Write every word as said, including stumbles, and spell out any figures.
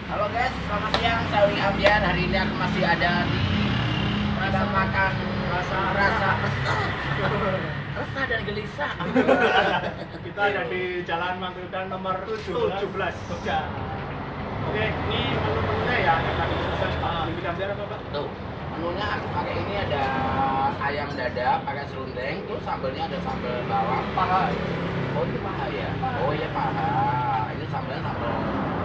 Halo guys, selamat siang. Saya Willy Abian. Hari ini aku masih ada di ada makan rasa rasa resah, resah dan gelisah. Kita ada di Jalan Mangkunegaran nomor tujuh belas Jogja. Oke, ini menu-menunya ya yang tadi pesan Pak Willy Abian apa Pak? Tuh, menunya aku pakai ini ada ayam dada pakai serundeng, terus sambelnya ada sambal bawang. Paha. Oh ini paha ya? Oh iya paha. Ini sambelnya sambal